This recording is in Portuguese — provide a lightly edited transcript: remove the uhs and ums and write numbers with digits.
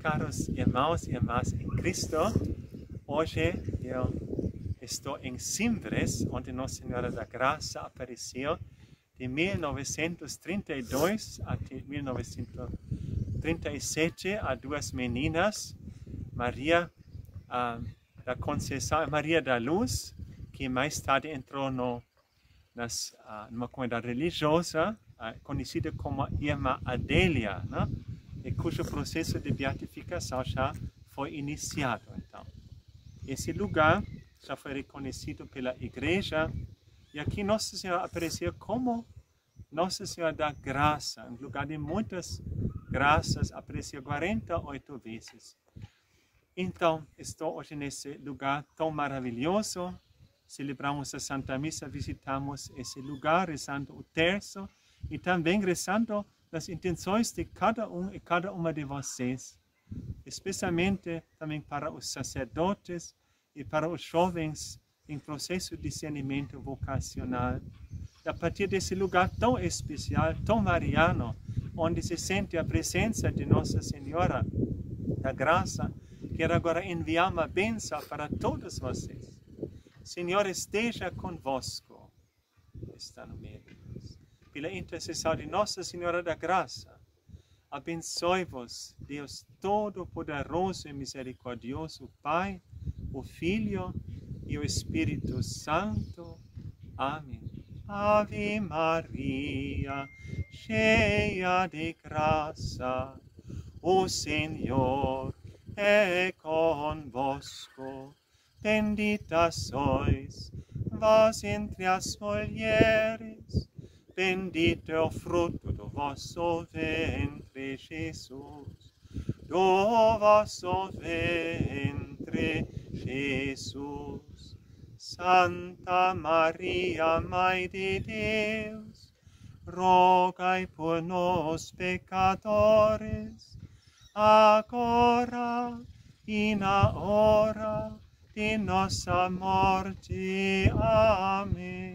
caros irmãos e irmãs em Cristo, hoje eu estou em Cimbres, onde Nossa Senhora da Graça apareceu de 1932 até 1937 a duas meninas, Maria da Conceição e Maria da Luz, que mais tarde entrou numa comunidade religiosa, conhecida como Irmã Adélia, né? E cujo processo de beatificação já foi iniciado. Então, esse lugar já foi reconhecido pela igreja, e aqui Nossa Senhora apareceu como Nossa Senhora da Graça, um lugar de muitas graças, apareceu 48 vezes. Então, estou hoje nesse lugar tão maravilhoso, celebramos a Santa Missa, visitamos esse lugar, rezando o terço, e também rezando as intenções de cada um e cada uma de vocês, especialmente também para os sacerdotes e para os jovens em processo de discernimento vocacional. E a partir desse lugar tão especial, tão mariano, onde se sente a presença de Nossa Senhora da Graça, quero agora enviar uma benção para todos vocês. Senhor esteja convosco, está no meio de nós. Pela intercessão de Nossa Senhora da Graça, abençoe-vos, Deus Todo-Poderoso e Misericordioso, Pai, o Filho e o Espírito Santo. Amém. Ave Maria, cheia de graça, o Senhor é convosco. Bendita sois vós entre as mulheres, bendito é o fruto do vosso ventre, Jesus. Do vosso ventre, Jesus. Santa Maria, Mãe de Deus, rogai por nós, pecadores, agora e na hora de nossa morte. Amém.